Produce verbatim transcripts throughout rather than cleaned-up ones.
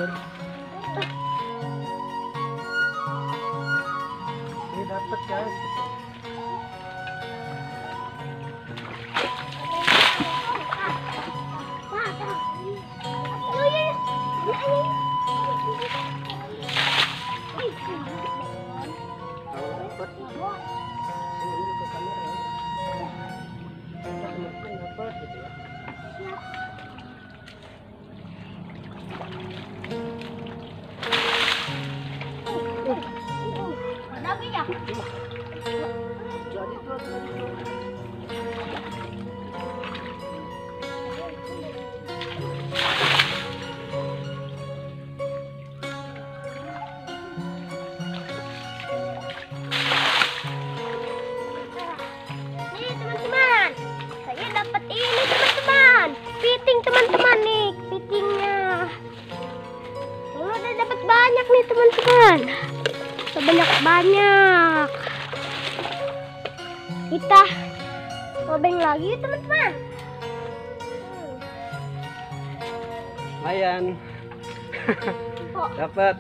Ini dapat guys. Banyak nih teman-teman, banyak-banyak. Kita robeng lagi teman-teman. Lumayan. Dapat.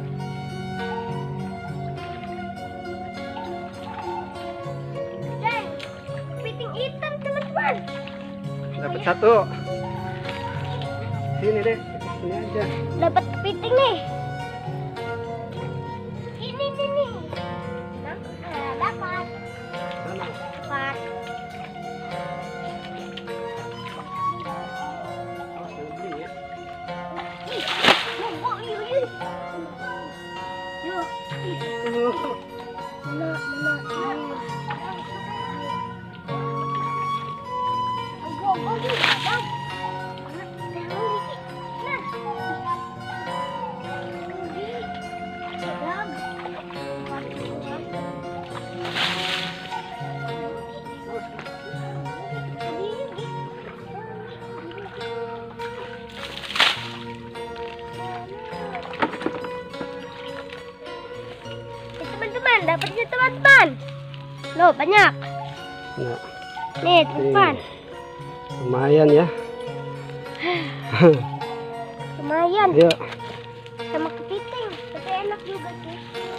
Deng, kepiting hitam teman-teman. Dapat satu. Sini deh, sini aja. Dapat kepiting nih. Ini nih nih. Nah, dapat. Sana. Dapat. Awas jangan beli ya. Ih, oh, yuk, yuk. Yuk. Mana, mana, mana. Go, go, go. Bang. Teman-teman, dapatnya teman-teman. Loh, banyak. Nah, Nih, teman-teman. lumayan ya. Lumayan. Yuk. Sama kepiting, tapi enak juga sih.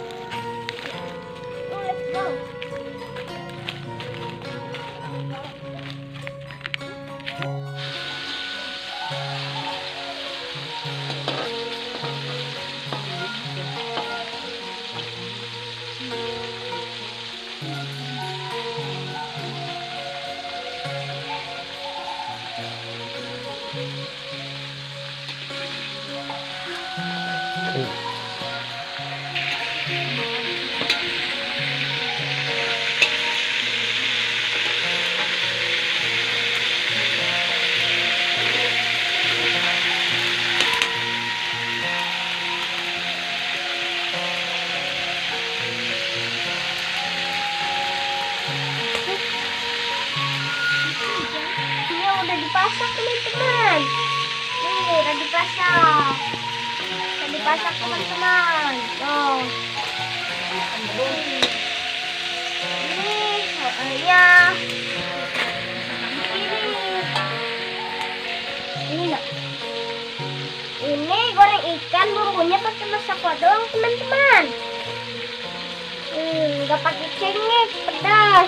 Oh, let's go. Ini udah dipasak teman-teman. Nih, udah dipasak. Udah dipasak teman-teman. Tuh. Ini soalnya. Ini. Ini enggak. Ini goreng ikan, bumbunya pakai masako doang teman-teman. Hmm, nggak pakai cengek, pedas.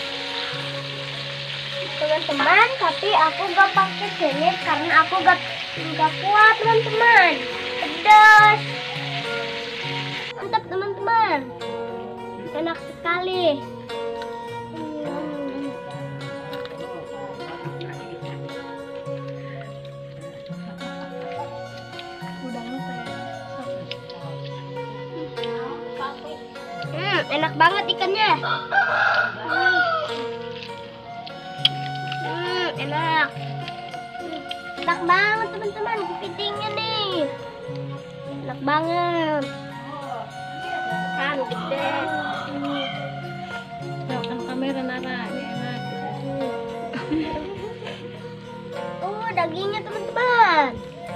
Teman-teman, tapi aku gak pakai cengek karena aku gak, gak kuat teman-teman. Pedas. Mantap teman-teman. Enak sekali. Hmm. Hmm, enak banget ikannya. Hmm. Hmm, enak. Enak banget teman-teman kepitingnya nih. Enak banget. Kan gede. Jauhkan kamera Nara, ini enak. Oh, dagingnya teman-teman.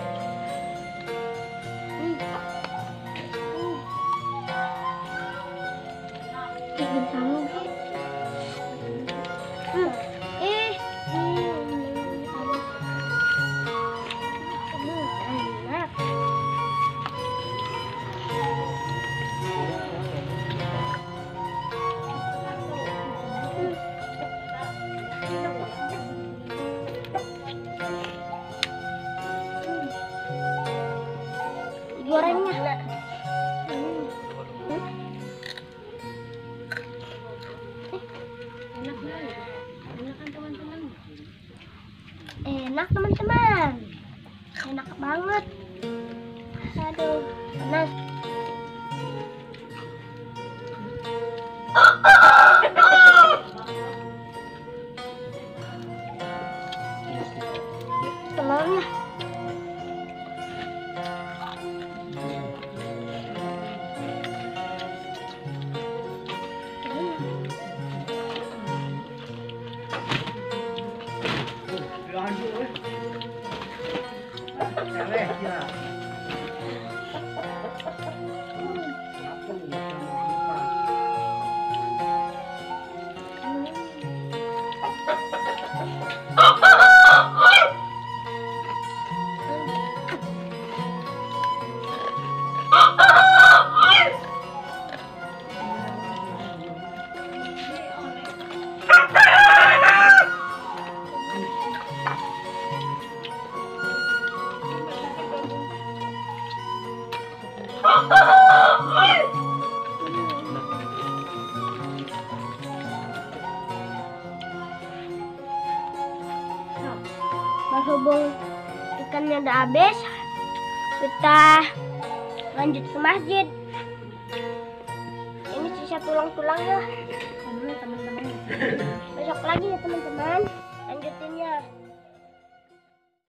Hmm. Hmm. Bikin tahu. Hmm. Eh. Hmm. Enak. Enak teman-teman. Enak banget. Aduh, panas. Telurnya. Berhubung ikannya udah habis, kita lanjut ke masjid. Ini sisa tulang-tulangnya. Besok lagi ya teman-teman, lanjutinnya.